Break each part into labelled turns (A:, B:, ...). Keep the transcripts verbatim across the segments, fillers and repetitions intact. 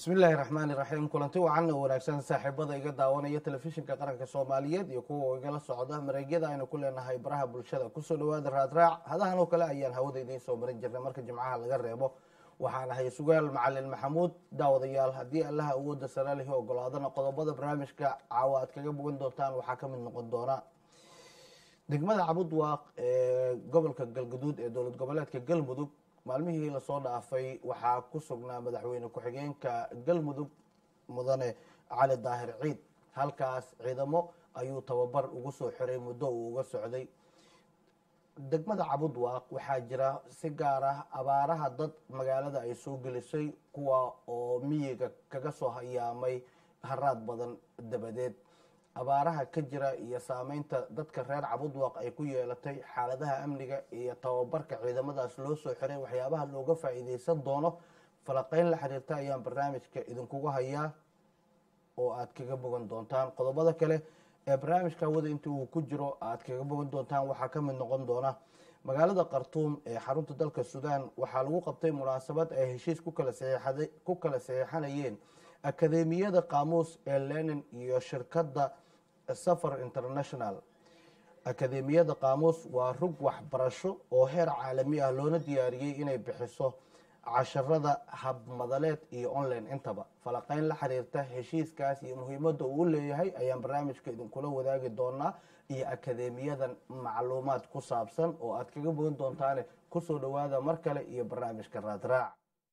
A: بسم الله الرحمن الرحيم كلنتي وعنا wanaagsan saaxiibada iga daawanaya telefishinka qaranka Soomaaliyeed iyo kuwa igala socda mareegyada aynu ku leenahay baraha bulshada ku soo dhawaada raadraac hadahan oo kale ayaan hawada idin soo marin jirnay marka jimcaha laga reebo waxaan ahay sugaal macallin maxamuud daawadayaal hadii Allah awooda saraalihi ogolaadana qodobada barnaamijka caawaad kaga bogan doontaan waxa ka mid noqon doona degmada Cabudwaaq ee gobolka Galgaduud ee dowlad goboleedka Galmudug maalmihii la soo dhaafay waxaa ku sugnaa madaxweyne ku-xigeenka Galmudug mudane Cali Daahir Ciid halkaas ciidamo ayuu tababar ugu soo xiray muddo uu uga socday degmada Cabudwaaq waxaa jira si gaar ah abaaraha dad magaalada ay soo gelisay kuwa oo miyiga kaga soo hayaamay haraad badan dabadeed abaaraha ka jira iyo saameynta dadka reer Cabudwaaq ay ku yeelatay xaaladaha amniga iyo tababarka ciidamadaas loo soo xiray waxyaabaha looga faa'iideysan doono falaqeyn la xiriirta ayaan barnaamijka idinkugu hayaa oo aad kaga bogan doontaan qodobada kale ee barnaamijka wada intii uu ku jiro aad kaga bogan doontaan waxaa ka mid noqon doona magaalada Khartoum ee xarunta dalka Suudaan waxaa lagu qabtay munaasabad ay heshiis ku kala saxiixday ku kala saxiixanayeen akademiyada qaamuus ee Lenin iyo shirkadda Safar International akademiyada qaamuus waa rug waxbarasho oo heer caalami ah loona diyaariyay inay bixiso casharada hab madaleed iyo online intaba falaqeyn la xiriirta heshiiskaas iyo muhiimadda uu leeyahay ayaan barnaamijka idin kula wadaagi doonaa iyo akademiyadan macluumaad ku saabsan oo aad kaga bogan doontaan ku soo dhawaada mar kale iyo barnaamijka raadraac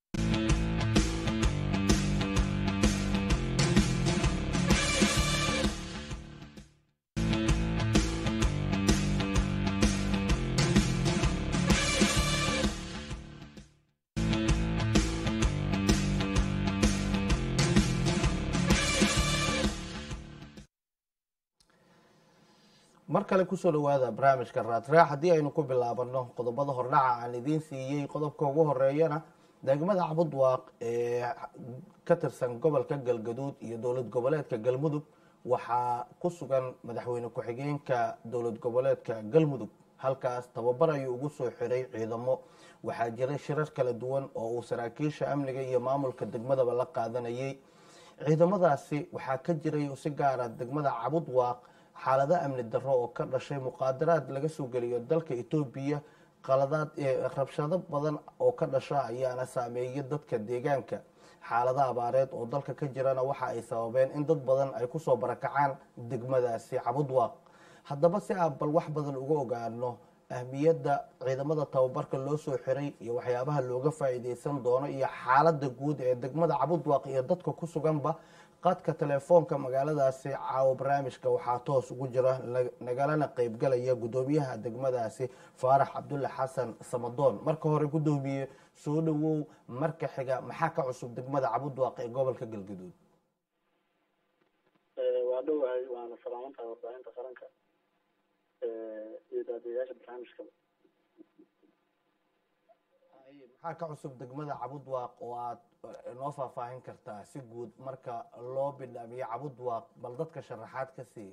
A: mar kale ku soo dhawaada barnaamijka raadraac hadii aynu ku bilaabano qodobada hordhaca aan idin siiyay qodobka ugu horeeyana degmada Cabudwaaq ee ka tirsan gobolka Galgaduud iyo dowlad goboleedka Galmudug waxaa ku sugan madaxweyne ku-xigeenka dowlad goboleedka Galmudug halkaas tababar ayuu ugu soo xiray ciidamo waxaa jiray shirar kala duwan oo uu saraakiisha amniga iyo maamulka degmadaba la qaadanayay ciidamadaasi waxaa ka jiray si gaar ah degmada Cabudwaaq xaalada amni darro oo ka dhashay muqaadaraad laga soo geliyo dalka Itoobiya qaladaad rabshado badan oo ka dhasha ayaana saameeyay dadka deegaanka xaalada abaareed oo dalka ka jirana waxa ay sababeen in dad badan ay ku soo barakacaan degmadaasi Cabudwaaq haddaba si aan bal wax badan uga ogaano ahmiyadda ciidamada tababarka loo soo xiray iyo waxyaabaha looga faa'iideysan doono iyo xaaladda guud ee degmada Cabudwaaq iyo dadka ku suganba qadka telefoonka magaaladaasi caawa barnaamijka waxaa toos ugu jira nagalana qayb galaya gudoomiyaha degmadaasi Faarax Cabdulle Xasan Samadoon marka hore gudoomiye soo dhawow marka xiga maxaa ka cusub degmada Cabudwaaq ee gobolka Galgaduud
B: ee waa dhawahay waana salaamanta warbaahinta qaranka ee idaacadaha barnaamijka
A: maxaa ka cusub degmada Cabudwaaq oo aad noo faahfaahin kartaa si guud marka loo bidhaamiyo Cabudwaaq bal dadka sharaxaad ka sii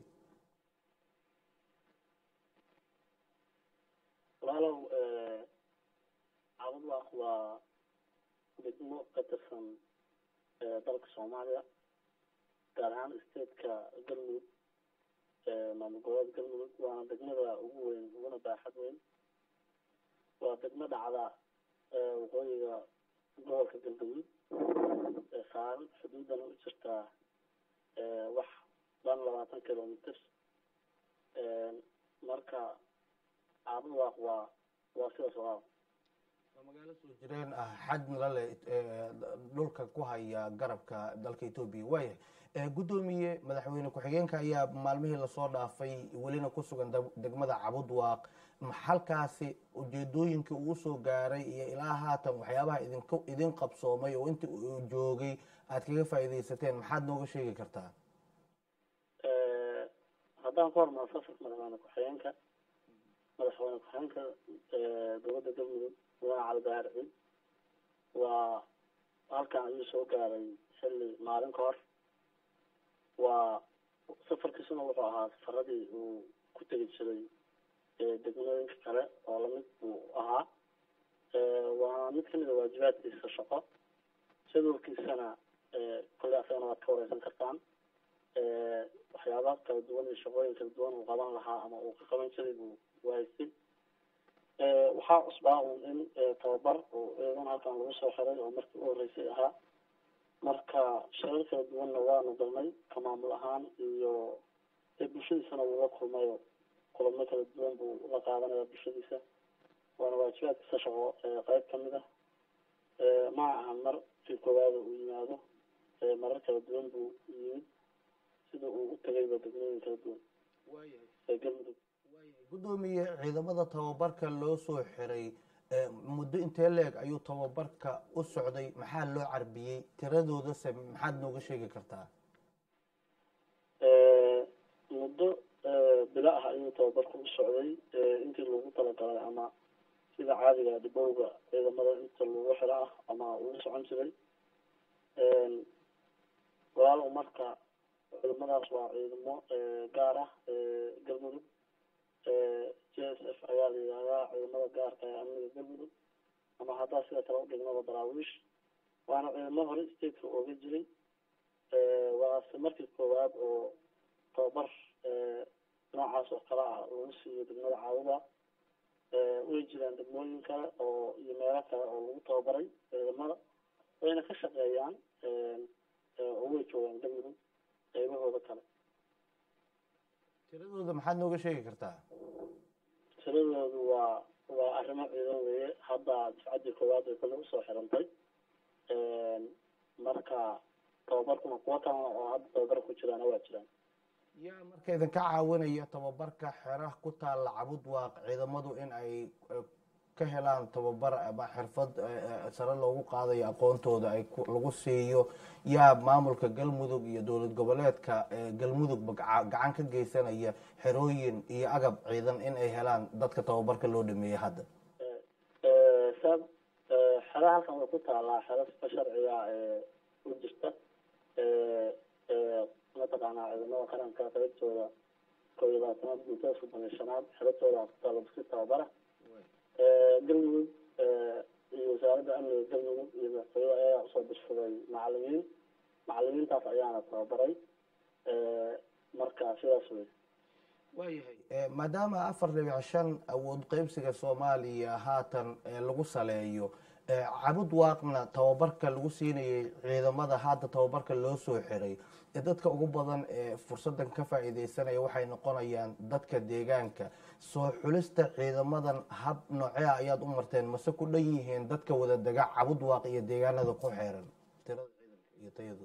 B: walaalow ee Cabudwaaq waa degmo ka tirsan ee dalka Soomaaliya gaar ahaan state-ka Galmudug ee maamul goboleedka Galmudug waana degmada ugu weyn uguna baaxad weyn waa degmo dhacda ee waqooyiga gobolka Galgaduud ee saaran xuduudan u jirta ee wax dhan labaatan kilomitir ee marka Cabudwaaq waa waa sidaas oo
A: magaalo soo jireen ah xadna leh dhulka ku haya garabka dalka Itoobiya way ee gudoomiye madaxweyne ku-xigeenka ayaa maalmihii la soo dhaafay welina ku sugan degmada Cabudwaaq halkaasi ujeedooyinka uu soo gaaray iyo ilaa haatan waxyaabaha idin idin qabsoomay oo intii uu joogay aad kaga faa'iideysateen maxaad nooga sheegi kartaa
B: ee haddaan ku hormaro safarka madaxweyne ku-xigeenka madaxweyne ku-xigeenka ee dowladda Galmudug waa Cali Daahir Ciid waa halkan ayuu soo gaaray xilli maalin ka hor waa safarkiisuna wuxuu ahaa safaradii uu ku tegi jiray ee degmooyinka kale oo lamid uu ahaa ee waa mid kamid ah waajibaadkiisa shaqo jadwalkiisana kolley asagana waad ka wareysan kartaan waxyaaba kala duwan iyo shaqooyin kala duwan uu qaban lahaa ama uu ka qaban jiray buu wahaystay waxaa cusbaa un in tababar oo ciidan halkan lagu soo xiray oo markii u horeysay ahaa marka shirar kala duwanna waanu galnay ka maamul ahaan iyo bulshadiisana wuu la kulmayo kulamo kala duwan buu la qaadanaya bulshadiisa waana waajibaadkiisa shaqo qayb kamid ah ma aha mar kii koowaada uu yimaado marar kala duwan buu yimid sida uu u tagayba degmooyin kala duwan ee galmudug
A: gudoomiye ciidamada tababarka loo soo xiray muddo intee leeg ayuu tababarka u socday maxaa loo carbiyey tiradoodase maxaad nooga sheegi kartaa
B: muddo bila ah ayuu tababarka u socday intii loogu talagalay ama sida caadiga dhibowga ciidamada inta lagu xiro ah ama ugu socon jiray walaalow marka ciidamadaas waa ciidamo gaar ah galmudug j s f ayaa la yidhahdaa ciidamada gaarka ee amniga galmudug ama haddaa sida kale udhignaba daraawiish waana ciidamo hore stateka ooga jiray waase markii koowaad oo tababar noocaas oo kale ah lagu siiyo degmada caawada way jiraan degmooyin kale oo iyo meelo kale oo lagu tababaray ciidamada wayna ka shaqeeyaan oo way joogaan galmudug qaybahooda kale
A: tiradooda maxaad nooga sheegi kartaa
B: tiradoodu waa waa arrimo ciidan weeye hadda difcaddii koowaad ay kale usoo xirantay marka tababarkuna kuwa kalena oo hadda tababar ku jiraana waa jiraan
A: yaa marka idinka caawinaya tababarka xeraha ku taalla cabud waaq ciidamadu in ay ka helaan tababar ama xirfad sare loogu qaadayo aqoontooda ay lagu siiyo yaa maamulka galmudug iyo dowlad goboleedka galmudugba gacan ka geysanaya xerooyin iyo agab ciidan in ay helaan dadka tababarka loo dhameeyey hadda
B: sab xeraha halkan way ku taallaa xero sifa sharciga u jirta mataqaanaa ciidamada qaranka qaybtooda koo iyo labaatanaad guutada soddon iyo shanaad xeratooda ku taalla buski tababara galmudug iyo wasaaradda amniga galmudug iyo madaxtooyada ayaa usoo dirsaday macalimiin macalimiintaas ayaana tababaray marka sidaas wey
A: waayahay maadaama afar dhibic shan awood qeybsiga soomaaliya haatan lagu saleeyo cabud waaqna tababarka lagu siinayay ciidamada hadda tababarka loo soo xiray dadka ugu badan ee fursadan ka faa'iideysanaya waxay noqonayaan dadka deegaanka soo xulista ciidamadan hab noocee ayaad u marteen mase ku dhan yihiin dadka wada dega cabud waaq iyo deegaanada ku xeeran tirada ciidanka iyo tayadu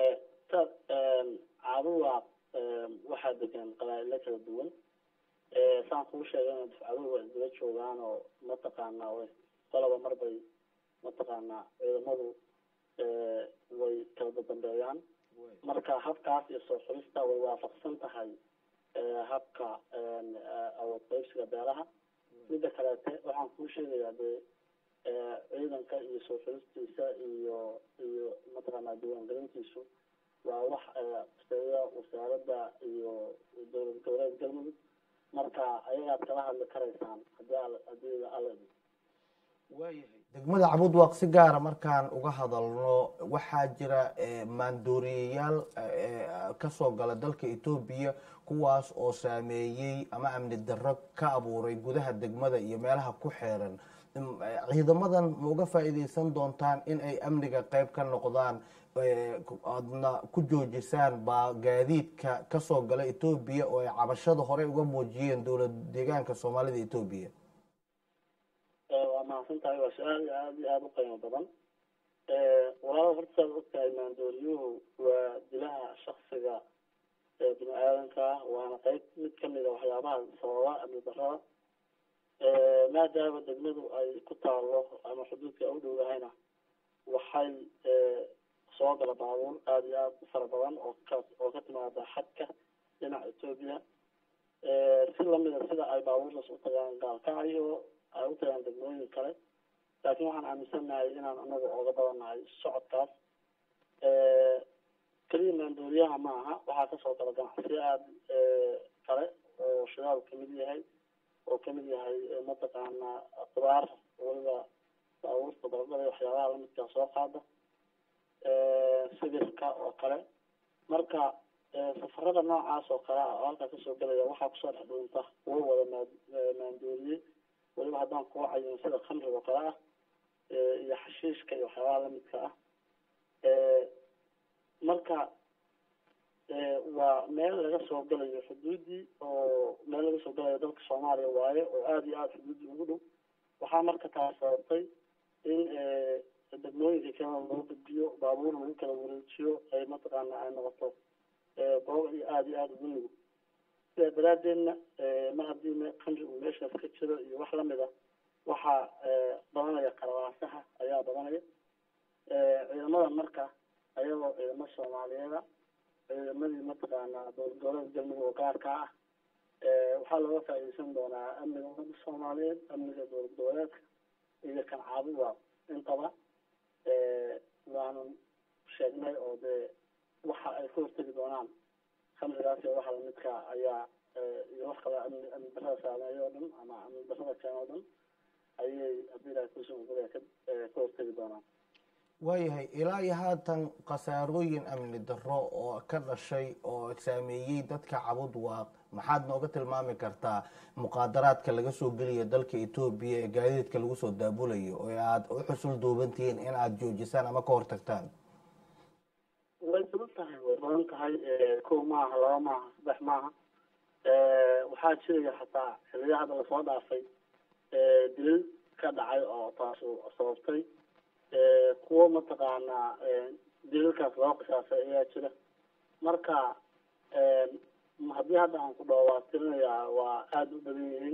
B: cabud waaq waxaa degan qabaa'ilo kala duwan saan kuu sheegay dufcaduhu waa isdaba joogaan oo mataqaanaa way qolaba marbay mataqaanaa ciidamadu way kala dadambeeyaan marka habkaas iyo soo xulista way waafaqsan tahay habka awood qaybsiga beelaha midda kaleete waxaan kuu sheegayaa dee ciidanka iyo soo xulistiisa iyo iyo mataqaanaa diiwaangelintiisu waa wax quseeya wasaaradda iyo dowlad goboleed galmudug marka ayagaad kala hadli karaysaan hadii al hadii ala
A: waayahay degmada cabud waaq si gaara markaan uga hadalno waxaa jira maandooriyayaal kasoo gala dalka etoobiya kuwaas oo saameeyey ama amni darro ka abuuray gudaha degmada iyo meelaha ku xeeran ciidamadan ma uga faa'iideysan doontaan in ay amniga qayb ka noqdaan aadna ku joojisaan baa gaadiidka kasoo gala etoobiya oo ay cabashada horey uga muujiyeen dowlad deegaanka soomaalida etoobiya
B: waa mahadsan tahay waa su-aal aada iyo aada u qiimo badan walaalo horta saad ogtahay maandooriyuhu waa dilaha shaksiga bini aadanka waana qayb mid kamid a waxyaabaha sababa amni darada maadaama degmadu ay ku taalo ama xuduudka u dhowdahayna waxay soo gala baabuur aada iyo aada u fara badan oo ka oo ka timaada xadka dhinaca etoobiya si lamida sida ay baabuurtaas u tagaan gaalkacyo ay u tagaan degmooyin kale laakiin waxaan aaminsanahay inaan anagu ooga badannahay socodkaas keliya maandooriyaha ma aha waxaa kasoo gala ganacsiyo aada kale oo shidaal kamid yahay oo kamid yahay mataqaanaa qudaar waliba baabuurta baradhada waxyaabaha lamidkaa soo qaada sibirka oo kale marka safarada noocaas oo kale ah oo halkaa kasoo gelaya waxaa kusoo dhex dhuunta kuwo wada maandooriye weliba haddaan kuwa cayin sida khamriga oo kale ah iyo xashiishka iyo waxyaabaha lamidka ah marka waa meel laga soo gelayo xuduudii oo meel laga soo gelayo dalka soomaaliya waaye oo aada iyo aada xuduudii ugu dhow waxaa marka taas sababtay in degmooyinka kenya loo gudbiyo baabuur lagu kala wareejiyo ay mataqaana ay noqoto goob iyo aada iyo aada ugu nugul sidaa daraadeedna mar haddii khamri uu meeshaas ka jiro iyo wax lamid ah waxaa badanaya qarawaasaha ayaa badanaya ciidamada marka ayagoo ciidamo soomaaliyeeda ciidamadii mataqaana dowladgoboleedka galmudug oo gaarka ah waxaa looga faa'iideysan doonaa amniga ummadda soomaaliyeed amniga dowlad goboleedka iyo kan caabuwa intaba waanu sheegnay oo dee waxa ay ka hortegi doonaan khamrigaas iyo waxa lamidka ayaa iyo wax kale amni amni darada saameeya oo dhan ama amni darada keena oo dhan ayay haddii ilahay kuusan ogolaya ka ka hortegi doonaan
A: waayahay ilaa iyo haatan khasaarooyin amni darro oo ka dhashay oo saameeyey dadka cabud waaq maxaad nooga tilmaami kartaa muqaadaraadka laga soo geliya dalka etoobiya ee gaadiidka lagu soo daabulayo oo aada u xusul duubantihiin in aada joojisaan ama ka hortagtaan
B: way badan tahay way badan tahay kow maaha laba maaha saddex maaha waxaa jiraya xataa xiliya hadda lasoo dhaafay dilil ka dhacay oo taasu sababtay kuwo mataqaanaa dilalkaas loo qisaasay ayaa jira marka haddii hadda aan ku dhaho waa tirinayaa waa aada u badan yihiin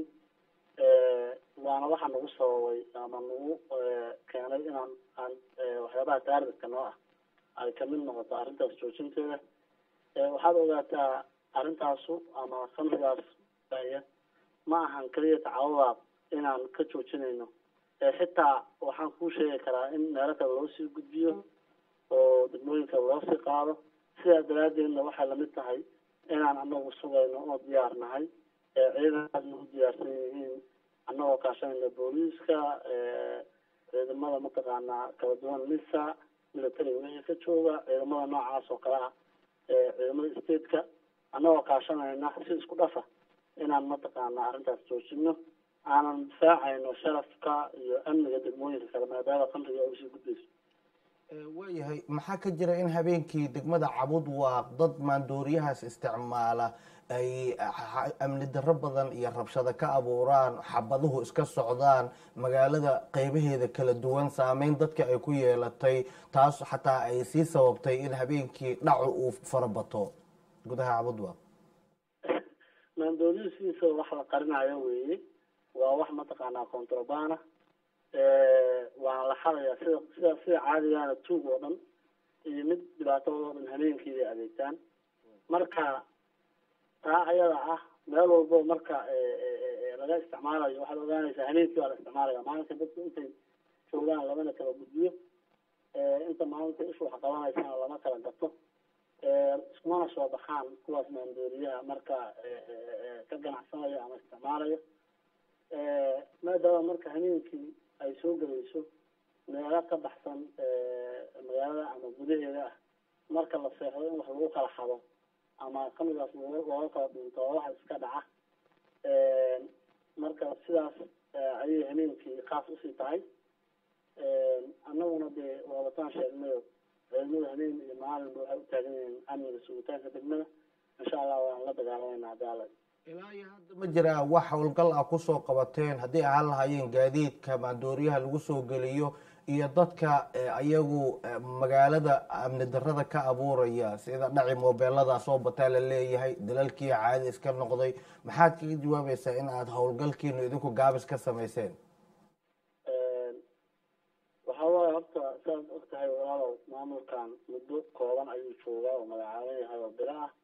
B: waana waxa nagu sababay ama nagu keenay inaan aan waxyaabaha taargetka noo ah ay kamid noqoto arrintaas joojinteeda waxaad ogaataa arrintaasu ama khamrigaas baya ma ahan keliya tacawadaad inaan ka joojinayno xitaa waxaan kuu sheegi karaa in meelo kale loo sii gudbiyo oo degmooyinka loo sii qaado sidaa daraadeedna waxay lamid tahay inaan anagu sugayno oo diyaar nahay ciidan aada nagu diyaarsan yihiin annagoo kaashanayna booliiska ciidamada mataqaanaa kala duwan misa militariga wixii ka jooga ciidamada noocaas oo kale ah ciidamada stateka annagoo kaashanayna si isku dhafa inaan mataqaanaa arrintaas joojino aanan difaacayno sharafka iyo amniga degmooyinka kale maadaama khamriga ay usii gudbayso
A: waayahay maxaa ka jira in habeenkii degmada cabud waaq dad maandooriyahaas isticmaala ay amni darro badan iyo rabshado ka abuuraan xabaduhu iska socdaan magaalada qeybaheeda kala duwan saameyn dadka ay ku yeelatay taas xataa ay sii sababtay in habeenkii dhacu uu farabato gudaha cabud waaq
B: maandooriyuhu sidiisa wax la qarinayo weeye waa wax mataqaanaa contrabana waana la xadayaa sida sida sida caadigaana tuug oo dhan iyo mid dhibaatadoo dhan habeenkiibay adeegtaan marka taa ayada ah meel walbo marka laga isticmaalayo waxaad ogaanaysaa habeenkii baa la isticmaalaya maalinka dadku intay joogaan lamana kala gudbiyo inta maalinta ishu wax qabanaysana lama kala gato iskumana soo baxaan kuwaas maandooriyaha marka ka ganacsanaya ama isticmaalaya maadaama marka habeenkii ay soo gelayso meelo ka baxsan magaalada ama gudaheeda ah marka la seexdo in wax lagu kala xado ama kamidaas looga kala dhinto oo wax iska dhaca marka sidaas ayay habeenkii khaas usii tahay annaguna dee waabataan sheegnayo ciidamada habeen iyo maalinba waxay u taagan yihiin amniga sugitaanka degmada insha allah waan la dagaalamayna hadaala
A: ilaa iyo hadda ma jiraa wax howlgal ah kusoo qabateen haddii ahaan lahaayeen gaadiidka maandooriyaha lagu soo geliyo iyo dadka ayagu magaalada amni darada ka abuuraya sida dhaci mobeelada soo bataa la leeyahay dalalkii caadi iska noqday maxaad kaga jawaabaysaa in aada howlgalkiinu idinku gaabis ka samayseen
B: waxaa waaye horta siaad og tahay walaalow maamulkan muddo kooban ayuu joogaa oo magacaaban yahay oo bilo ah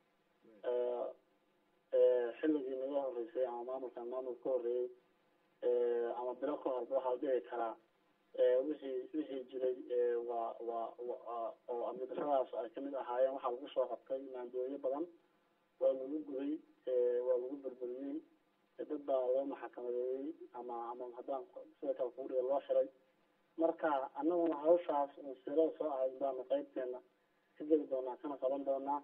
B: xilligii naga horeysay ama maamulkan maamul ka horeeyey ama bilo ka horba waxaa la dhihi karaa wixii wixii jiray waa waa oo amni daradaas ay kamid ahaayeen waxaa lagu soo qabtay maandooriyo badan waa lagu gubay waa lagu berberiyey dad baa loo maxakamadeeyey ama ama haddaan sida kale kuudhiga loo xiray marka annaguna hawshaas sirada soo ahayd baanu qaybteena ka geli doonaa kana qaban doonaa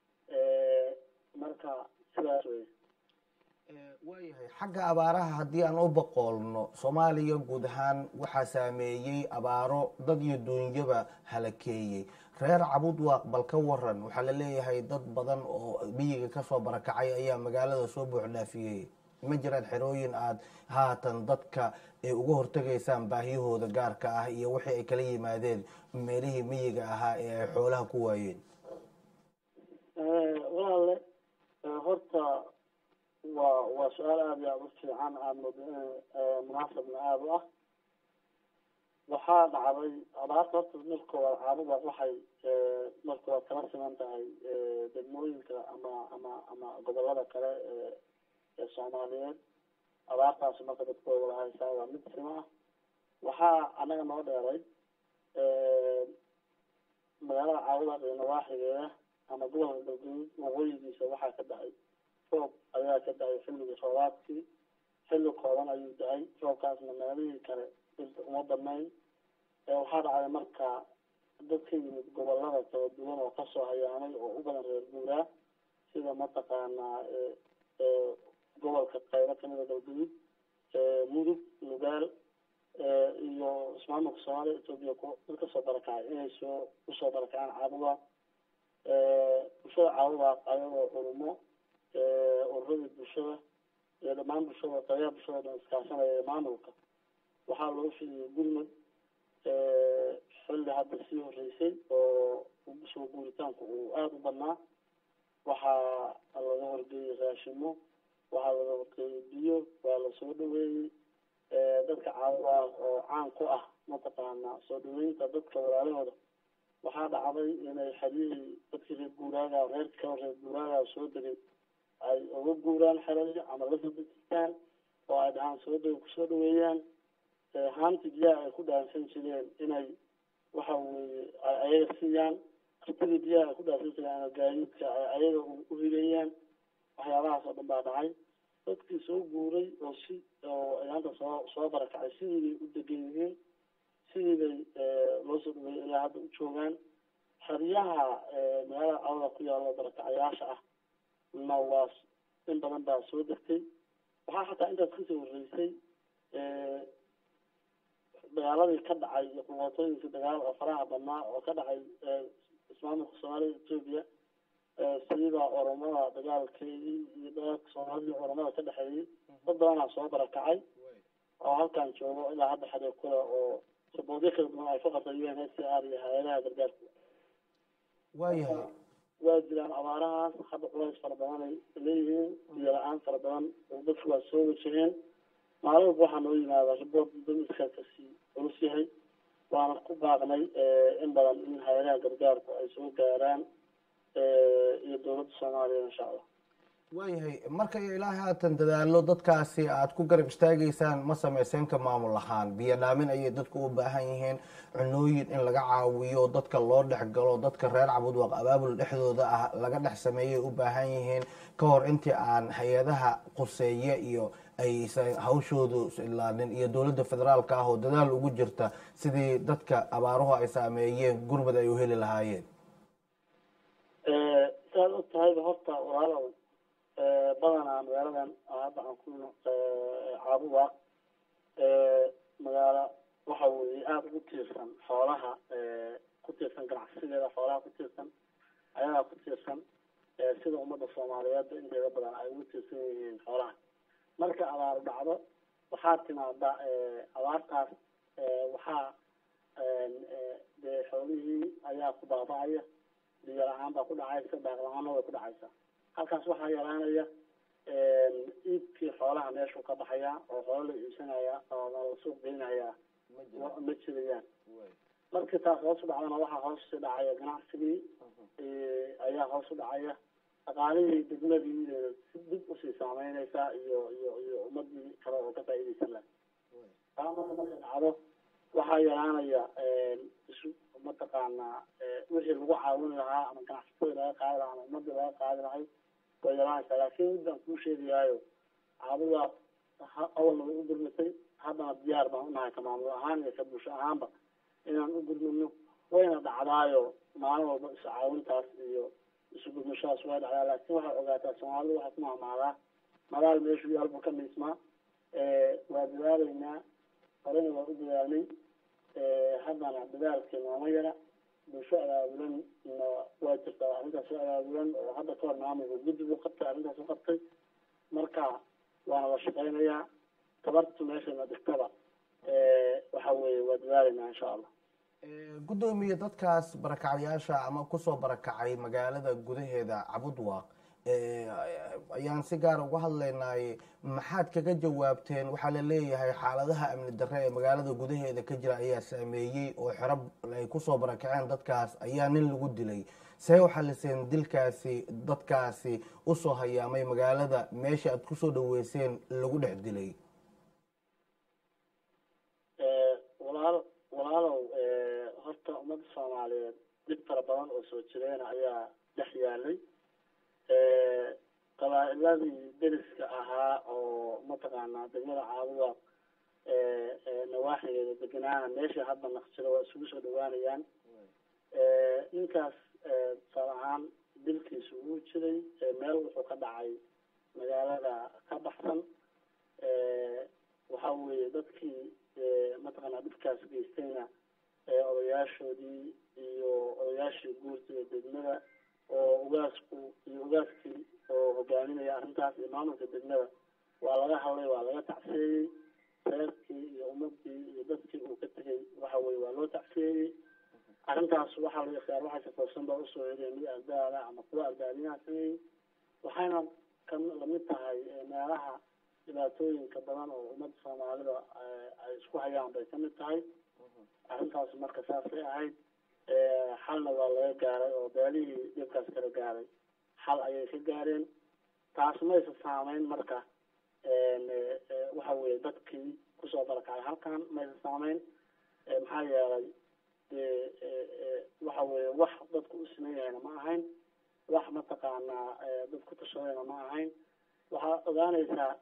B: marka sidaas wey.
A: waayahay xagga abaaraha haddii aan u boqolno soomaaliya guud ahaan waxaa saameeyey abaaro dad iyo duunyaba halakeeyey. reer cabudwaaq bal ka waran, waxaa la leeyahay dad badan oo biyiga kasoo barakacay ayaa magaalada soo buux dhaafiyey. ma jiraan xerooyin aad haatan dadka ay uga hortegaysaan baahiyahooda gaarka ah iyo wixii ay kala yimaadeen meelihii miyiga ahaa ee ay xoolaha ku waayeen?
B: walaale horta waa waa su-aal aada iyo aada u fiican aada munaasabna aada u ah. waxaa dhacday abaarta horta markoowaad caabuda waxay markoowaad kala siman tahay degmooyinka ama ama ama gobolada kale ee soomaaliyeed. abaartaas marka dadkooda wada haysaa waa mid sima ah. waxaa anaga noo dheeray magaalada caabuda iyo nawaaxigeeda ama gobolka galguduud waqooyigiisa waxaa ka dhacay roob ayaa ka da-ay xilligii roobaadkii. xilli kooban ayuu da-ay roobkaasna meelihii kale dhirta uma badnayn. waxaa dhacday marka dad ka yimid gobolada kala duwan oo kasoo hayaamay oo u badan reer guuraa sida mataqaanaa gobolka qaybo kamida galguduud, mudug, nugaal iyo ismaamulka soomaaliya etoobiya dad kasoo barakacay inay soo usoo barakacaan caabuda. bulshada caabuda ayagoo culumo ururada bulshada iyo dhamaan bulshada qaybaha bulshada dhan iskaashanaya maamulka waxaa loo fidiyey gurmud xilli hadda sii horeysay oo soo guuritaanku uu aada u badnaa. waxaa laga horgeeyey raashimo, waxaa laga horgeeyey biyo, waa lasoo dhaweeyey dadka caabuda oo caan ku ah mataqaanaa soo dhaweynta dadka walaalahooda. waxaa dhacday inay xeryihii dadkii reer guuraaga reerka kale reer guuraaga soo degay ay uga guuraan xerada ama lasoo dejistaan oo ay dhahaan soo deg kusoo dhaweeyaan. haanti biyaha ay ku dhaansan jireen inay waxa weeye ay ayaga siiyaan. kartidii biyaha ay ku dhaansan jireen gaadiidka ay ayaga u higeeyaan. waxyaabahaas oo dhan baa dhacay. dadkii soo guuray oo si oo ayaanta soo soo barakacay sidii bay u degan yihiin, sidii bay loo soo dhaweeyay ilaa hadda u joogaan. xeryaha magaalada cawda ku yaalo barakacayaasha ah na waa in badan baa soo degtay. waxaa xataa intaas kasoo horeysay dagaaladii ka dhacay iyo qubatooyinka dagaal oo faraha badnaa oo ka dhacay ismaamulka soomaaliya etoobiya sida oromada dagaalkeedii iyo dagaalka soomaalida oromada ka dhexeeyey dad badanaa soo barakacay oo halkan joogo ilaa hadda xadeer kule oo saboodyo kala duwan ay ka qabtay u n h c r iyo hay-adaha gargaarka.
A: waayahay
B: waa jiraan abaarahaas hadda culays fara badan ay leeyihiin, biyo la-aan fara badan oo dadku waa soo wajaheen. maalin walba waxaa noo yimaada riboort damiska kasii culus yahay. waana ku baaqnay in badan in hay-adaha gargaarku ay soo gaaraan iyo dowladda soomaaliya insha allah.
A: waayahay marka ilaa haatan dadaalo dadkaasi aad ku garab istaagaysaan ma sameyseen ka maamul ahaan? biyo dhaamin ayay dadku u baahan yihiin, cunooyin in laga caawiyo, dadka loo dhex galo, dadka reer cabudwaaq abaabul dhexdooda ah laga dhex sameeyay u baahan yihiin ka hor intii aan hay-adaha quseeye iyo aysan hawshoodu ilaalin iyo dowladda federaalka ah oo dadaal ugu jirta sidii dadka abaaruhu ay saameeyeen gurmad ay u heli lahaayeen.
B: saad og tahayba horta walaalow badanaa magaaladan hadda aan ku caabuwaaq magaalo waxa weeye aada ugu tiirsan xoolaha ku tiirsan ganacsigeeda xoolaha ku tiirsan ayagaa ku tiirsan sida ummadda soomaaliyeed inteeda badan ay ugu tiirsan yihiin xoolaha. marka abaar dhacdo waxaa timaada abaartaas waxaa dee xoolihii ayaa ku baaba'aya, biyo la-aan baa ku dhacaysa, daaq la-aanna way ku dhacaysa. halkaas waxaa yaraanaya iibkii xoolaha meeshuu ka baxaya oo xoolo la iibsanaya oo la suuq geynaya ma jirayaan. markii taas hoos u dhacdana waxaa hoos u dhacaya ganacsigii ayaa hoos u dhacaya. dhaqaalihii degmadii si dib usii saameynaysa iyo iyo iyo ummadii kale oo ka faa'iidaysan laha. taa marka marka dhacdo waxaa yaraanaya isu mataqaanaa wixii lagu caawin lahaa ama ganacsatada laga qaadi lahaa ama ummadii laga qaadi lahay way yaraanaysaa. laakiin midaan kuu sheegayaayo caabudaa awalna way u gurmatay, haddana diyaar baan unahay ka maamul ahaan iyo ka bulsho ahaanba inaan u gudmino wayna dhacdaayo maalin walba isu caawintaas iyo isu gudmashadas waa dhacdaa laakiin waxay ogaataa soomaalidu waxay ku mahmaadaa madaal meeshuu yaalbu ka miismaa waa dadaalaynaa horena waa u dadaalnay haddana dadaalkii nooma yara bulsho abaabulan waa jirtaa arrintaas u abaabulan oo hadda kahor maamulka guddi buu qabtay arrintaas u qabtay marka waana la shaqaynayaa tabartu meeshana dhigtaba waxa weeye waa dadaalaynaa insha allah
A: guddoomiye dadkaas barakacyaasha ama kusoo barakacay magaalada gudaheeda cabudwaaq ayaan si gaara uga hadlaynay maxaad kaga jawaabteen waxaa la leeyahay xaaladaha amni darre ee magaalada gudaheeda ka jira ayaa saameeyey oo xero ay kusoo barakaceen dadkaas ayaa nin lagu dilay see waxaa liseen dilkaasi dadkaasi usoo hayaamay magaalada meesha aad kusoo dhaweyseen lagu dhex dilay
B: walaal walaalow horta ummadda soomaaliyeed dib fara badan oo soo jireena ayaa dhex yaalay qabaa'iladii deriska ahaa oo mataqaanaa degmada caabuda nawaaxigeeda deganaana meesha hadda naqsiro waa isugu soo dhawaanayaan ninkaas tusaale ahaan dilkiisu wuu jiray meel wuxuu ka dhacay magaalada ka baxsan waxa weeye dadkii mataqaanaa dhibkaas geystayna odayaashoodii iyo odayaashii guurtiga degmada oo ugaasku iyo ugaaskii oo hogaaminaya arrintaas iyo maamulka degmada waa laga hadlay waa laga tacsiyeeyey reerkii iyo ummadii iyo dadkii uu ka tegay waxa weye waa loo tacsiyeeyey arrintaas waxaa la ikhtiyaar waxay safoorsan baa usoo yeedeen mid ardaala ama kuwa ardaalinaha sameeyey waxayna ka lamid tahay meelaha dhibaatooyinka badan oo ummadda soomaalida ay isku hayaan bay kamid tahay arrintaas marka saasay ahayd xalna waa laga gaaray oo beelihii dhibkaas kala gaaray xal ayay ka gaareen taas maysa saameyn marka waxa weye dadkii kusoo barakacay halkan maysa saameyn maxaa yeelay waxa weye wax dadku u siman yahayna ma ahayn wax mataqaanaa dad ku tashadayna ma ahayn waxaa ogaanaysaa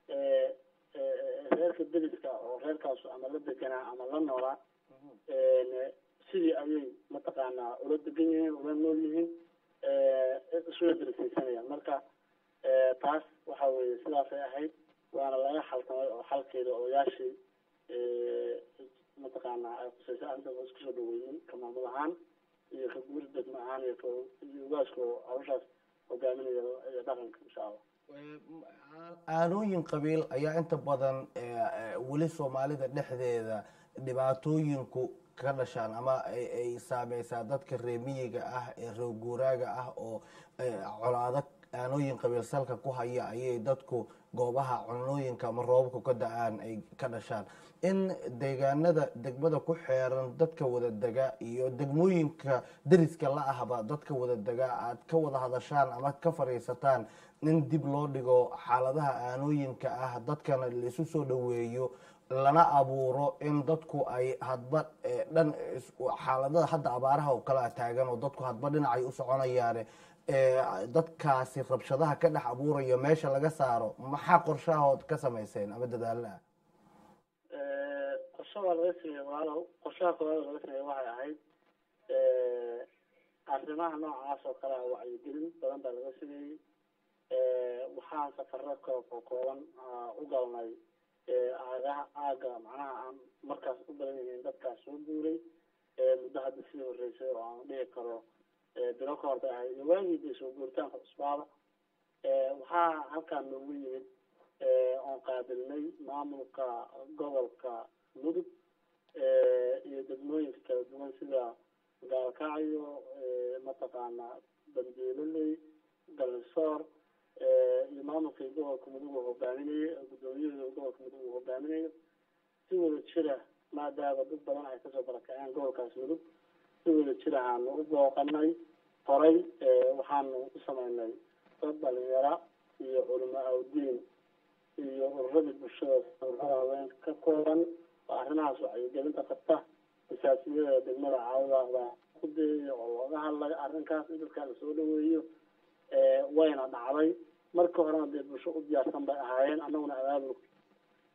B: reerka deriska oo reerkaasu ama la deganaa ama la noolaa sidii ayay mataqaanaa ula degan yihiin ula nool yihiin isula derisaysanayaan marka taas waxa weye sidaasay ahayd waana laga xaltamay oo xalkeeda odayaashii mataqaanaa ay khusaysa arrintaas waa isku soo dhaweeyey ka maamul ahaan iyo ka guuri degmo ahaan iyo ka iyo ugaaska oo hawshaas hogaaminaya iyo dhaqanka insha allah
A: aanooyin qabiil ayaa inta badan weli soomaalida dhexdeeda dhibaatooyinku ka dhashaan ama ay saameysaa dadka reemiyiga ah ee reerguuraaga ah oo colaado aanooyin qabiil salka ku haya ayay dadku goobaha cunooyinka ama roobabku ka da-aan ay ka dhashaan in deegaanada degmada ku xeeran dadka wada dega iyo degmooyinka deriska la ahba dadka wada dega aad ka wada hadashaan ama ka fariisataan in dib loo dhigo xaaladaha aanooyinka ah dadkana laisu soo dhaweeyo lana abuuro in dadku ay hadba dhan xaaladada hadda abaaraha oo kala taagan oo dadku hadba dhinacay u soconayaane dadkaasi rabshadaha ka dhex abuuraya meesha laga saaro maxaa qorshahood ka samayseen ama dadaalaha
B: qorsha waa laga sameeyey walaalow qorshaha koowaad laga sameeyey waxay ahayd arrimaha noocaas oo kale ah wacyigelin badan baa laga sameeyey waxaan safaro koo kooban u galnay aagaha aaga macnaha aan markaas u badan yihiin dadkaas soo guuray muddo hadda sii horeysay oo aan dhihi karo bilo ka hor bay ahayd iyo waagii dee soo guuritaanka cusbaaba waxaa halkaan noogu yimid oon qaabilnay maamulka gobolka mudug iyo degmooyinka kala duwan sida gaalkacyo mataqaana banjeeloley galnisoor iyo maamulkii gobolka mudug uu hogaaminayay guddoomiyahooda gobolka mudug uu hogaaminayo si wada jira maadaama dad badan ay kasoo barakaceen gobolkaas mudug si wada jir ahaanu u booqanay horay waxaanu u sameynay dad dhalinyara iyo culimo awdiin iyo ururadii bulshada ururada haweenka ka kooban oo arrimahaas wacyigelinta qabta masaasiyada degmada caawadaada ku dayay oo looga hadlay arrinkaas in dadkaa lasoo dhaweeyo wayna dhacday marka horena dee bulsho u diyaarsan bay ahaayeen annaguna abaabul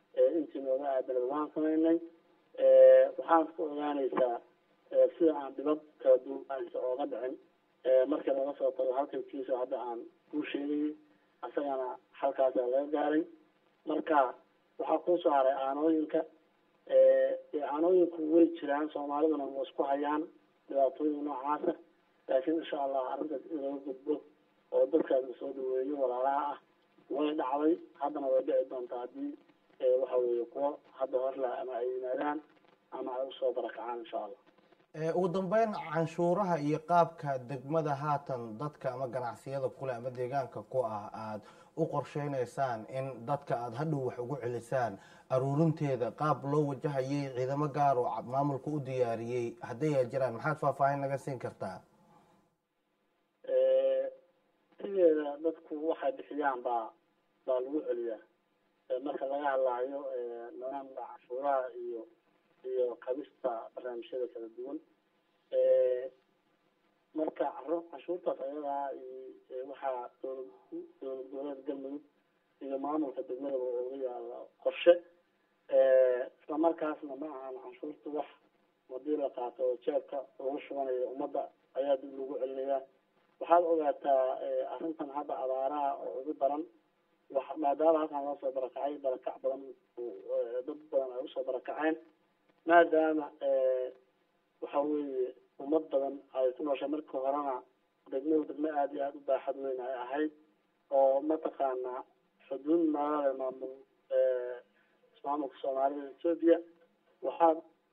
B: intii nooga aadanad waan samaynay waxaan ka ogaanaysaa sida aan dhibad kala duwanaysa ooga dhicin markii laga soo tago halkankiisa hadda aan kuu sheegayay asagana halkaasaa laga gaaray marka waxaa kusoo haray aanooyinka aanooyinku way jiraan soomaaliduna wa isku hayaan dhibaatooyin noocaasa laakiin insha allah arrintaas in laga gudbo oo dadkaas lasoo dhaweeyo walaalaha ah way dhacday haddana way dhici doontaa haddii waxa weeye kuwo hadda horla ama ay yimaadaan ama ay usoo barakacaan insha allah
A: ugu dambeyn canshuuraha iyo qaabka degmada haatan dadka ama ganacsiyada kule ama deegaanka ku ah aada u qorsheynaysaan in dadka aada hadhow wax ugu celisaan aruurinteeda qaab loo wajahayay ciidamo gaar oo maamulka u diyaariyey hadday ay jiraan maxaad faahfaahin naga siin kartaa
B: sideeda dadku waxay bixiyaan baa baa lagu celiyaa marka laga hadlaayo nidaamka canshuuraha iyo iyo kabista barnaamijyada kala duwan marka canshuurtaas ayadaa waxaa dowlad dowlad goboleed galmudug iyo maamulka degmadaba uga yaala qorshe isla markaasna ma ahan canshuurta wax hadii la qaato oo jeebka lagu shubanayo ummadda ayaa dib lagu celinayaa waxaad ogaataa arrintan hadda abaaraha oo ugu daran wa maadaama halkan loo soo barakacay barakac badan dad badan ay usoo barakaceen maadaama waxa weeye ummad badan ay ku nooshay markii horena degmadu degmo aada iyo aada u baaxad weyn ay ahayd oo mataqaanaa xuduud nalale maamul ismaamulka soomaalida ethoopia waxaa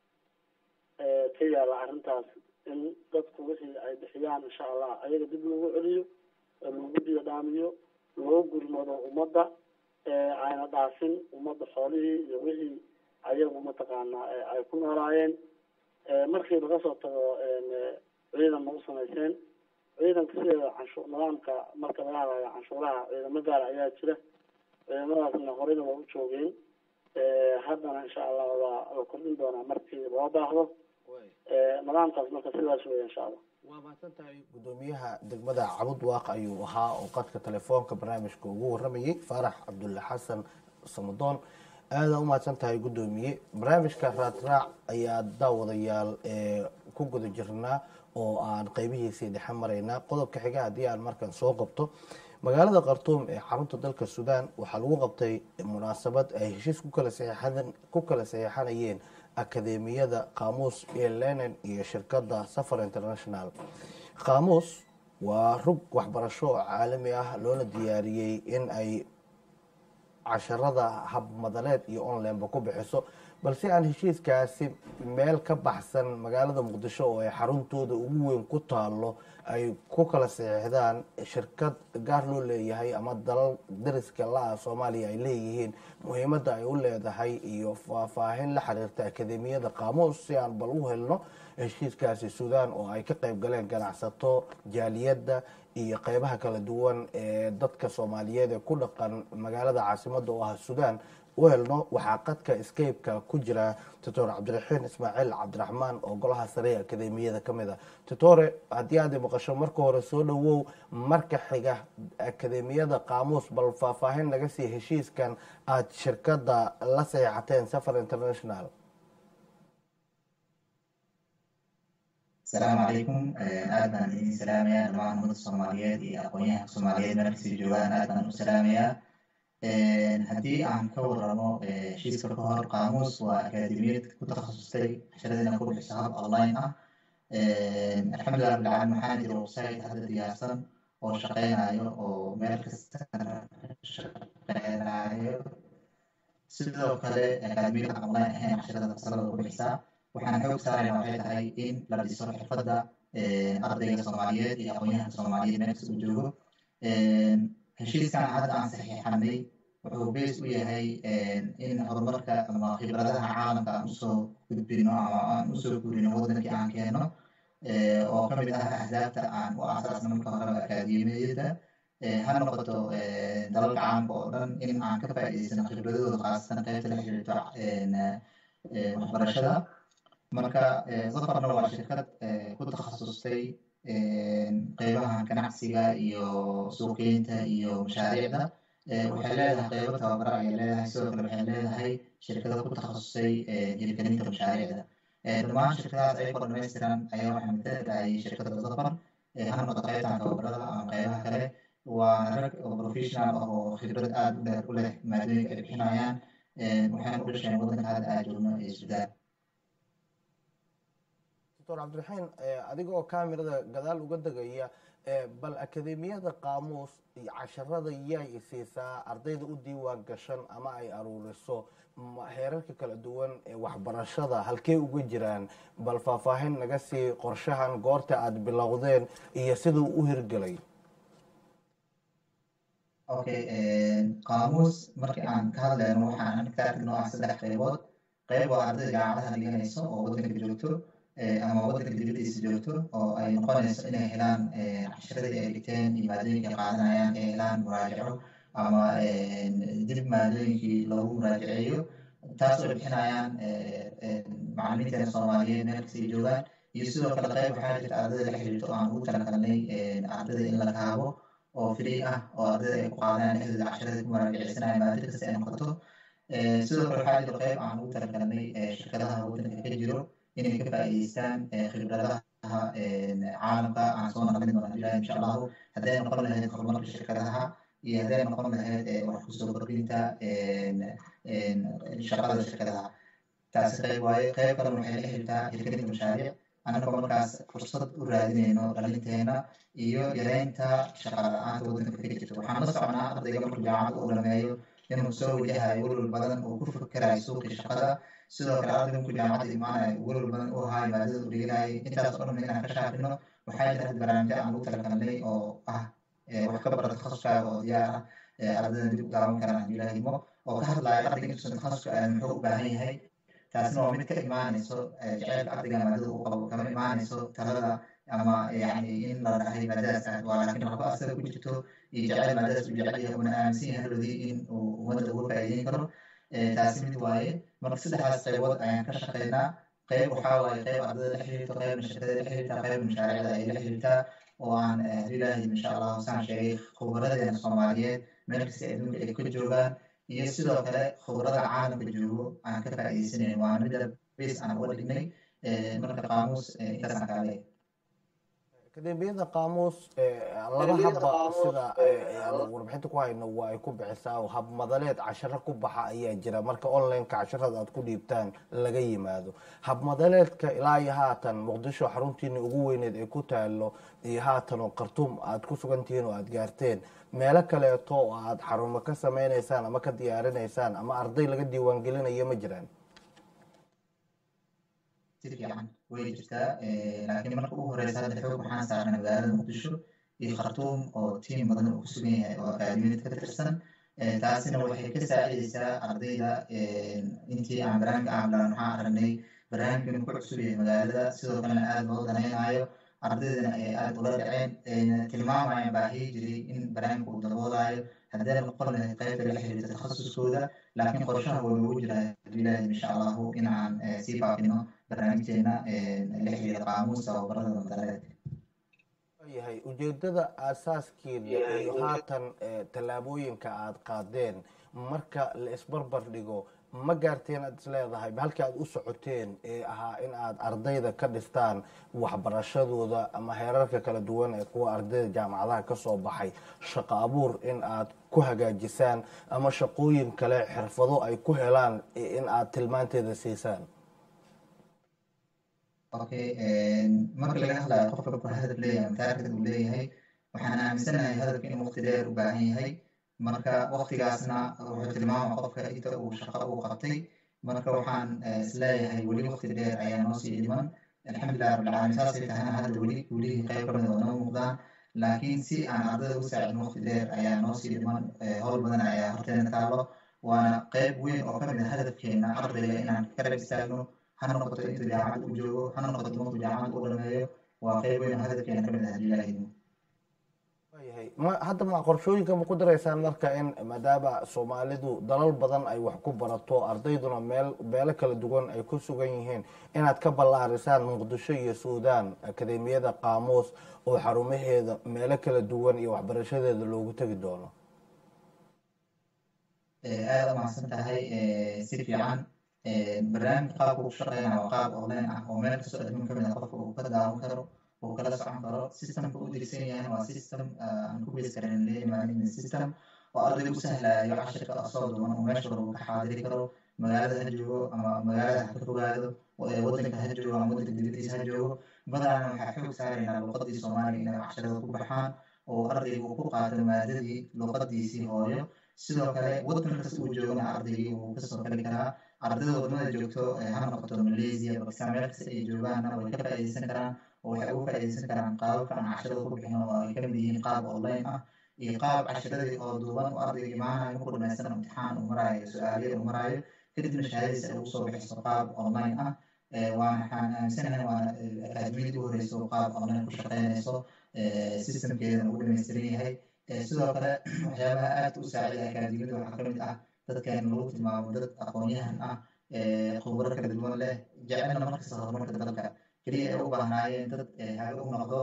B: ka yaala arrintaas in dadku wixii ay bixiyaan insha allah ayaga dib loogu celiyo lagu diyo dhaamiyo loo gurmado ummadda ayna dhaafin ummadda xoolihii iyo wixii ayagu mataqaanaa ay ku noolaayeen markii laga soo tago ciidan ma u samayseen ciidanka sideeda canshuur nidaamka marka laga hadlayo canshuuraha ciidamo gaar ayaa jira ciidamadaasna horeyna waa u joogeen haddana insha allah waa la kordhin doonaa markii loo baahdo nidaamkaas marka sidaas weya insha allah
A: waa mahadsan tahay guddoomiyaha degmada cabud waaq ayuu ahaa oo qadka telefoonka barnaamijka ugu waramayay faarax cabdulle xasan samadoon aada u mahadsan tahay guddoomiye barnaamijka raadraac ayaa daawadayaal ku guda jirnaa oo aan qeybihiisii dhexe maraynaa qodobka xiga haddii aan markan soo qabto magaalada khartuum ee xarunta dalka suudaan waxaa lagu qabtay munaasabad ay heshiis ku kala saeexan ku kala saeexanayeen akademiyada qaamuus iyo lenin iyo shirkadda safar international qaamuus waa rug waxbarasho caalami ah loona diyaariyey in ay casharada habmadaleed iyo onlineba ku bixiso balse aan heshiiskaasi meel ka baxsan magaalada muqdisho oo ay xaruntooda ugu weyn ku taalo ay ku kala saxiixdaan shirkad gaar loo leeyahay ama dalal dariska la-a soomaaliya ay leeyihiin muhiimadda ay u leedahay iyo faahfaahin la xiriirta akademiyada qaamuus si aan bal u helno heshiiskaasi suudaan oo ay ka qayb galeen ganacsato jaaliyadda iyo qeybaha kala duwan ee dadka soomaaliyeed ee ku dhaqan magaalada caasimadda oo ah suudaan u helno waxaa qadka scape-ka ku jira doctor cabdiraxiin ismaaciil cabdiraxmaan oo golaha sare ee akademiyada ka mid a doctore haddii aad maqasho marka hore soo dhawow marka xiga akademiyada qaamuus bal faahfaahin naga sii heshiiskan aada shirkadda la saxeexateen safar international.
C: السلام عليكم آدنا إني سلامية نوعا من الصوماليات أقوياء الصوماليات مركزي جوان آدنا سلامية هدي عن كور رمو شيس كهر قاموس وأكاديمية كتخصصي شردنا كل حساب أونلاين الحمد لله رب العالمين محاندي وسايد هذا دياسا وشقينا أيو ومركز شقينا أيو سيدو كده أكاديمية أونلاين هنا شردنا بصرد كل حساب waxaan xoog saarayna waxay tahay in la dhiso xirfadda ardayga soomaaliyeed iyo aqoonyahanka soomaaliyeed meel kasta uu joogo heshiiskan hadda aan saxiixanay wuxuu bees u yahay in horumarka ama khibradaha caalamka aan usoo gudbino ama aan usoo guurino wadankii aan keeno oo ka mid ah ahdaafta aan u aasaasno marka horeba akaademiyada ha noqoto dalalka caalamka oo dhan in aan ka faa'iidaysano khibradooda khaasatan qaybta la xiriirto waxbarashada marka safarna waa shirkad ku takhasustay qeybaha ganacsiga iyo suuqgeynta iyo mashaariicda waxay leedahay qeybo tababara ayay leedahay, sidoo kale waxay leedahay shirkado ku takhasusay hirgelinta mashaariicda. dhammaan shirkadahaas ayagoo dhamaystiran ayaa waxaa matala ay shirkada Vodafone ha noqoto qaybtan tababarada ama qaybaha kale. waana rag oo professional ah oo khibrad aada u dheer u leh maadooyinka ay bixinayaan, waxayna u dhasheen waddanka hadda aan joogno ee Suudaan.
A: doctor cabdiraxiin, adigoo kaamirada gadaal uga degaya, bal akademiyada qaamuus iyo casharada yay siisaa ardayda u diiwaan gashan ama ay aruuriso heerarka kala duwan ee waxbarashada halkee uga jiraan? bal faahfaahin naga sii qorshahan, goorta aada bilowdeen iyo siduu u hirgelay.
C: okay qaamuus markii aan ka hadlayno waxaan ka aragno ah saddex qaybood. qayb waa ardayda jaamacadaha dhiganayso oo waddanka joogto ama waddanka dibadiisa joogto, oo ay noqonayso inay helaan casharadii ay dhigteen iyo maadooyinkii qaadanayaan ay helaan muraajaco ama dib maadooyinkii loogu muraajaceeyo, taasoo bixinayaan macallimiinteena Soomaaliyeed meel kasta ay joogaan. iyo sidoo kale qayb waxaa jirta ardayda la xiriirto aan ugu talagalnay ardayda in la kaabo oo free ah oo ardayda ay ku qaadanayaan dhexdooda casharada ku muraajaceysanayaan maado kasta ay noqoto. sidoo kale waxaa jiro qayb aan ugu talagalnay shirkadaha waddanka ka jiro inay ka faa'iideystaan khibradaha caalamka aan soo naqlin doona ilaahi insha allahu, hadday noqon lahayd horumarka shirkadaha iyo hadday noqon lahayd wax kusoo kordhinta shaqada shirkadaha. taasi qayb waaye. qayb kalena waxay la xiriirtaa hirgelinta mashaariic, annagoo markaas fursad u raadinayno dhalinteena iyo yareynta shaqa la-aanta waddanka ka jirta. waxaan la soconaa ardayga markuu jaamacadda uu dhameeyo inuu soo wajahayo welwel badan oo ku fikerayo suuqii shaqada. sidoo kale ardayga markuu jaamacadda imaanayo welwel badan uu hayo maadada uu dhiganayay. intaas oo dhan inaan ka shaafino waxaa jira had barnaamijyo aan ugu talagalnay oo ah wax ka barata takhasuskaaga oo diyaar ah, ardayda dib u daawan karaan haddii la himo, oo ka hadlaya ardayga intuusan takhasuska aadan muxuu u baahan yahay. taasina waa mid ka imaanayso jaceylka ardayga maadada uu qabo, kama imaanayso talada ama yani in la dhahay maadadaas aad waa, laakiin waxba asaga ku jirto iyo jaceyl maadadaas uu jecel yahay una aaminsan yahay halodii in uu ummadda uga faa'iideyn karo. taasi mid waaye. marka saddexdaas qaybood ayaan ka shaqeynaa. qayb waxaa waaye qayb ardayda la xiriirto, qaybna shirkada la xiriirtaa, qayb mashaariicda ay la xiriirtaa, oo aan ilaahi insha allahu saan sheegay khubaradeena Soomaaliyeed meel kasta adduunka ay ka joogaan iyo sidoo kale khubarada caalamka joogo aan ka faa'iideysanayn. waa midda base aan uga dhignay. marka qaamuus intaasaan kaa leeyahay.
A: akademiyada qaamuus laba habba sida warbixinta ku hayno waa ay ku bixisaa, oo hab madaleed casharo ku baxa ayaa jira marka online-ka casharada aad ku dhiibtaan laga yimaado. hab madaleedka ilaa iyo haatan muqdisho xaruntiina ugu weyneed ay ku taalo iyo haatan oo khartuum aad ku sugantihiin oo aad gaarteen, meelo kaleeto oo aad xarumo ka sameynaysaan ama ka diyaarinaysaan ama arday laga diiwaangelinayo ma jiraan?
C: si fiican way jirtaa, laakiin marka ugu horeysa hadda xoog waxaan saarnay magaalada muqdisho iyo khartuum oo tiim badan uu ku sugan yahay oo akaademiyad ka tirsan. taasina waxay ka saacideysaa ardayda. intii aan barnaamijka aamlan waxaan aragnay barnaamijka inuu ku cusub yahay magaalada, sidoo kalena aada loo danaynayo. ardaydana ay aada ula dhaceen, tilmaamayaan baahiyi jiray in barnaamijka uu daboolayo haddii noqon lahayd qaybta la xiriirta takhasuskooda. laakiin qorshaha waa noogu jira haddii ilaahi insha allahu in aan sii faafino barnaamijteena la xiriira qaamuusa oo barada madaleed.
A: yahay ujeedada aasaaskiina iyo haatan tallaabooyinka aada qaadeen marka la isbarbar dhigo, ma gaarteen aad is leedahay halkii aad u socoteen ee ahaa in aad ardayda ka dhistaan waxbarashadooda ama heerarka kala duwan ee kuwa ardayda jaamacadaha ka soo baxay shaqo abuur in aad ku hagaajisaan ama shaqooyin kale xirfado ay ku helaan in aad tilmaanteeda siisaan?
C: okay marka laga hadlayo qofka ku hadaf leeyahay mataarikad uu leeyahay, waxaan aaminsanahay hadafka inuu waqti dheer u baahan yahay. marka waqtigaasna wuxuu tilmaama qofka inta uu shaqo uu qabtay. marka waxaan isleeyahay weli waqti dheer ayaa noo sii dhiman. alxamdulilah rabbilcaalamiin, saasay tahana hadda weli welihii qayb kamida oo noo muuqdaan, laakiin si aan ardayda u saacidno waqti dheer ayaa noo sii dhiman. howl badan ayaa horteena taalo, waana qayb weyn oo kamid a hadafkeena ardayga inaan ka dhab istaagno, ha noqoto intuu jaamacad u joogo, ha noqoto markuu jaamacad u dhameeyo. waa qayb weyn oo hadafkeena kamid a haddii ilaahi idmo.
A: ma hadda ma qorshooyinka ma ku daraysaan marka in maadaama soomaalidu dalal badan ay wax ku barato, ardayduna meel meelo kala duwan ay ku sugan yihiin, inaad ka ballaarisaan muqdisho iyo suudaan akademiyada qaamuus oo xarumaheeda meelo kala duwan iyo waxbarashadeeda loogu tegi doono?
C: aada u mahadsan tahay si fiican barnaamijka qaabka uu shaqeynaya waa qaab online ah oo meel kastoo adduunka kamid ah qofka uu ka daawan karo uu kala socon karo systemka u dirsan yahay waa system aan ku bees karin leeyahay management system oo ardayga u sahlayo cashirka asoo duwan oo meesha uu ka xaadiri karo magaalada ha joogo ama magaalada ha ka fogaado wadanka ha joogo ama wadanka dibadiisa ha joogo badanaa waxaa xoog saaraynaa luqadii soomaaliga inay casharada ku baxaan oo ardayga uu ku qaato maadadii luqadiisii hooyo sidoo kale wadan kasta uu joogana ardaygii uu kasoo kali karaa ardayda wadamada joogto ha noqoto malaysia bakistan meel kasta ay joogaanna way ka faa'iideysan karaan oo waxay uga faa'iideysan karaan qaababka aan casharada ku bixino oo ay kamid yihiin qaab online ah iyo qaab casharadii oo duuban oo ardayga imaanayo markuu dhamaystan imtixaan uu maraayo su-aaliya uu maraayo kadibna shahaadadiisa ay ugu soo bixiso qaab online ah waana waxaan aaminsanahay waana akaademiyadii u horeyso qaab online ku shaqeynayso systemkeedana ugu dhamaystiran yahay sidoo kale waxyaabaha aadka u saacida akaademiyada waxaa kamid ah dadkan lagu tilmaamo dad aqoon-yahan ah khubaro kala duwan leh jecelna markasta horumarka dalka keliya ay u baahnaayeen dad haga u noqdo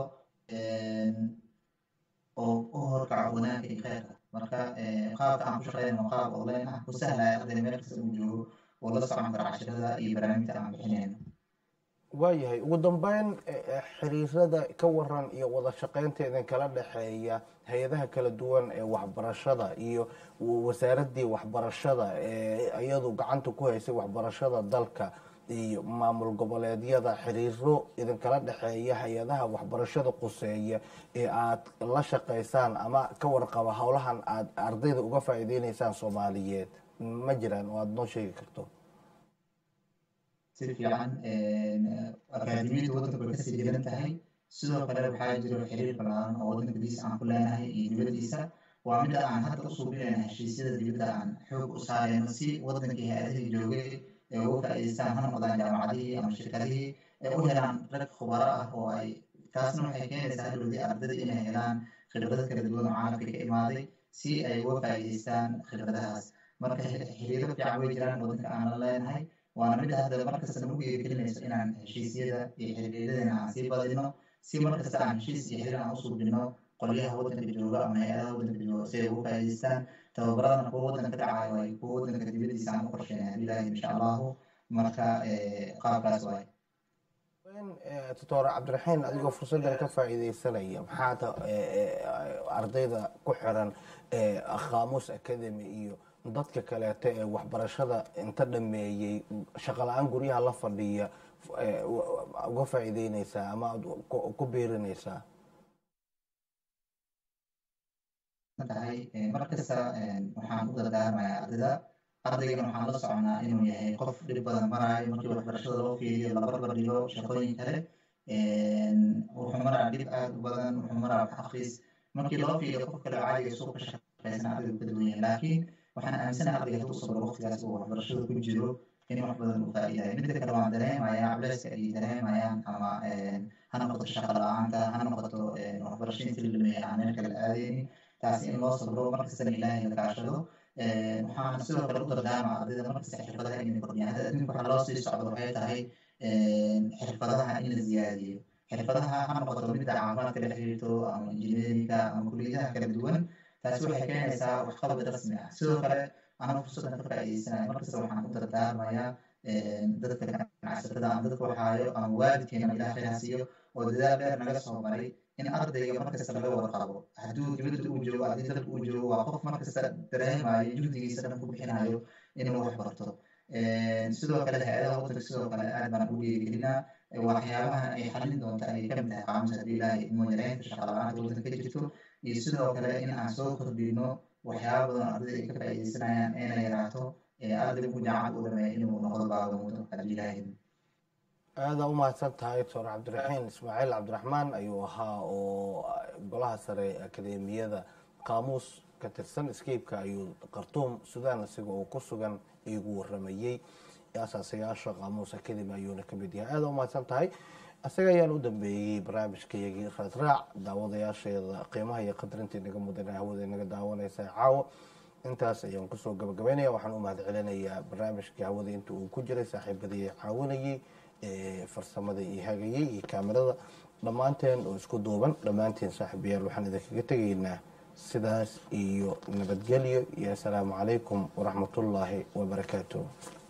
C: oo u horkaco wanaagga iyo kheyrka marka qaabka aan ku shaqeynayno qaab online ah ku sahlaya arday meel kasta uu joogo oo la socon kara cashirada iyo barnaamijta aan bixinayno
A: waayahay ugu dambeyn xiriirada ka waran iyo wada shaqeynteedan kala dhexeeya hay-adaha kala duwan ee waxbarashada iyo wasaaradii waxbarashada ee iyadu gacanta ku haysay waxbarashada dalka iyo maamul goboleedyada xiriiro idinkala dhexeeya hay-adaha waxbarashada quseeya ee aad la shaqeysaan ama ka warqaba howlahan aad ardayda uga faa'iideyneysaan soomaaliyeed ma jiraan oo aada noo sheegi karto
C: si fiican akaademiyadu wadanka way kasii jiran tahay sidoo kale waxaa jiro xiriir balaaran oo wadanka dibadiisa aan ku leenahay iyo dibadiisa waa mida aan hadda u suubinayna heshiisyada dibadda aan xoog u saareyno si wadankii hay-adihii joogay ee uga faa'iideystaan ha noqdaan jaamacadihii ama shirkadihii ee u helaan rag khubaro ah oo ay taasna waxay keenaysaa halowdii ardayda inay helaan khibrado kala duwan oo caalamka ka imaaday si ay uga faa'iideystaan khibradahaas marka xiriiro fiican way jiraan wadanka aan la leenahay waana mid hadda markasta nagu geerigelinayso inaan heshiisyada iyo xiriiradana aan sii badino si markasta aan heshiis iyo xiriir aan u suubino qolyaha wadanka jooga ama hay-adaha wadanka jooga si ay uga faa'iideystaan tababaradana kuwa wadanka ka dhacayo ay kuwa wadanka dibadiisa aan u qorsheynay habilaahi insha allahu marka qaabkaas waay
A: doctor cabdiraxiin adigoo fursaddan ka faa'iideysanaya maxaad ardayda ku xiran qaamuus academy iyo dadka kaleeto ee waxbarashada inta dhameeyey shaqo la-aan guryaha la fadhiya uga faa'iideyneysaa ama aad ku biirineysaa
C: tahay markasta waxaan u dardaarmayaa ardayda ardaygana waxaan la soconaa inuu yahay qof dhib badan maraayo markii waxbarashada loo fiiriyo la barbar dhigo shaqooyin kale wuxuu maraa dhib aad u badan wuxuu maraa wax akris markii loo fiiriyo qof kale caadiga suuqa shaqeysan ardaygu ka duwan yahay laakiin waxaan aaminsanahay ardayga hadduu sabro waqtigaas uu waxbarashada ku jiro in wax badan uu faa'iidayo midda kale waan dareemayaa culayska ay dareemayaan ama ha noqoto shaqa la-aanta ha noqoto waxbarasho intii la dhameeyay aan meel kale aadeynin taasi in loo sabro markastana ilaahay la kaashado waxaan sidoo kale u dardaarmaa ardayda markasta xirfadaha inay kordhiyaan hadda adduunka waxaa loo sii socdo waxay tahay xirfadaha in la ziyaadiyo xirfadaha ha noqoto midda caafimaadka la xiriirto ama injineerinka ama kuliyadaha kala duwan taasi waxay keenaysaa waxqabad rasmi ah sidoo kale anuu fursaddan ka faa'iideysanaya markasta waxaan u dardaarmayaa dadka ganacsatada ama dadka waxaayo ama waalidkeena ilaah khayr ha siiyo oo dadaal dheer naga soo maray in ardayga markasta laga warqabo hadduu dibadda uu joogo haddii dalka uu joogo waa qof markasta dareemayo juhdigiisa dhan ku bixinayo inuu wax barto sidoo kale hay-adaha wadanka sidoo kale aad baan ugu dhiirigelinaa waxyaabaha ay xalin doonta ay kamid tahay qaamuus haddii ilaahay inuu yareynta shaqa la-aanta wadanka ka jirto iyo sidoo kale in aan soo kordhino waxyaaba badan ardayda ay ka faa'iideysanayaan inay yaraato ardaygu jaamacad u dhameeya inuu noqdo baagamudo haddii ilaahay
A: aada u mahadsan tahay doctor cabdiraxiin ismaaciil cabdiraxmaan ayuu ahaa oo golaha sare akademiyada qaamuus ka tirsan escapeka ayuu khartuum sudan isaga oo ku sugan igu waramayey asaasayaasha qaamuus academy ayuuna kamid yahay aada u mahadsan tahay isaga ayaan u dambeeyey barnaamijkayagii raadraac daawadayaasheeda qiimaha iyo qadarinta inaga mudan hawada inaga daawaneysa caawo intaas ayaan kusoo gabagabeynaya waxaan u mahad celinayaa barnaamijkii hawada inta uu ku jiray saaxiibadii caawinayey farsamada iyo hagayey iyo kaamirada dhammaanteen oo isku duuban dhammaanteen saaxiibayaal waxaan idinkaga tegaynaa sidaas iyo nabadgelyo iyo assalaamu calaykum waraxmatullaahi wabarakaatuh.